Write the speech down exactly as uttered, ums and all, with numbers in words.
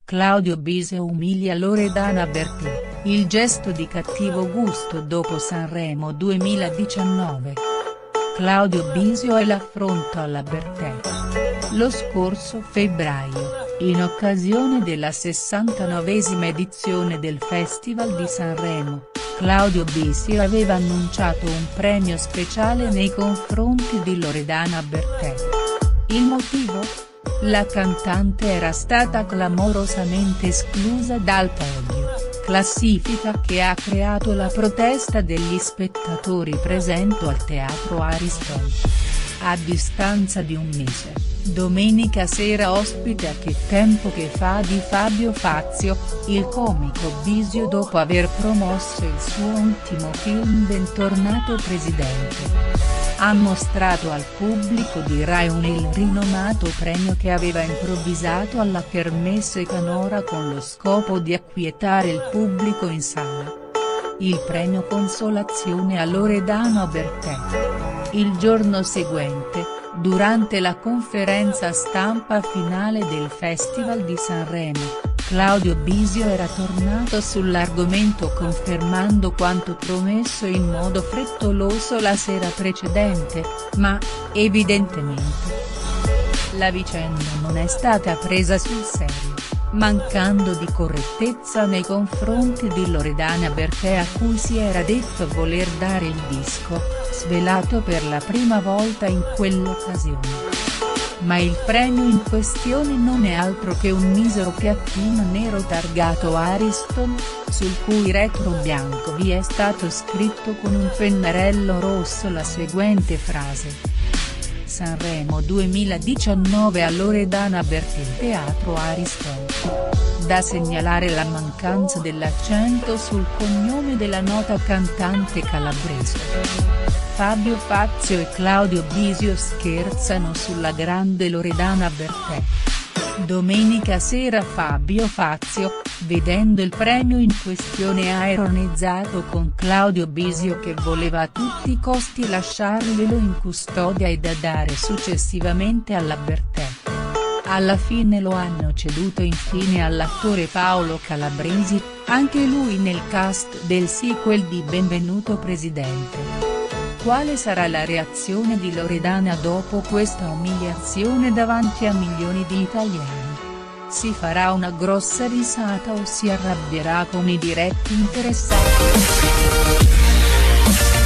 Claudio Bisio umilia Loredana Bertè, il gesto di cattivo gusto dopo Sanremo duemiladiciannove. Claudio Bisio e l'affronto alla Bertè. Lo scorso febbraio, in occasione della sessantanovesima edizione del Festival di Sanremo, Claudio Bisio aveva annunciato un premio speciale nei confronti di Loredana Bertè. Il motivo? La cantante era stata clamorosamente esclusa dal podio, classifica che ha creato la protesta degli spettatori presenti al Teatro Ariston. A distanza di un mese, domenica sera ospite a Che tempo che fa di Fabio Fazio, il comico Bisio dopo aver promosso il suo ultimo film Bentornato Presidente, ha mostrato al pubblico di Rai uno il rinomato premio che aveva improvvisato alla Kermesse Canora con lo scopo di acquietare il pubblico in sala. Il premio consolazione a Loredana Bertè. Il giorno seguente, durante la conferenza stampa finale del Festival di Sanremo, Claudio Bisio era tornato sull'argomento confermando quanto promesso in modo frettoloso la sera precedente, ma, evidentemente, la vicenda non è stata presa sul serio, mancando di correttezza nei confronti di Loredana Bertè, a cui si era detto voler dare il disco, svelato per la prima volta in quell'occasione. Ma il premio in questione non è altro che un misero piattino nero targato Ariston, sul cui retro bianco vi è stato scritto con un pennarello rosso la seguente frase: Sanremo duemiladiciannove a Loredana Bertè, Teatro Ariston. Da segnalare la mancanza dell'accento sul cognome della nota cantante calabrese. Fabio Fazio e Claudio Bisio scherzano sulla grande Loredana Bertè. Domenica sera Fabio Fazio, vedendo il premio in questione, ha ironizzato con Claudio Bisio che voleva a tutti i costi lasciarglielo in custodia e da dare successivamente alla Bertè. Alla fine lo hanno ceduto infine all'attore Paolo Calabresi, anche lui nel cast del sequel di Benvenuto Presidente. Quale sarà la reazione di Loredana dopo questa umiliazione davanti a milioni di italiani? Si farà una grossa risata o si arrabbierà con i diretti interessati?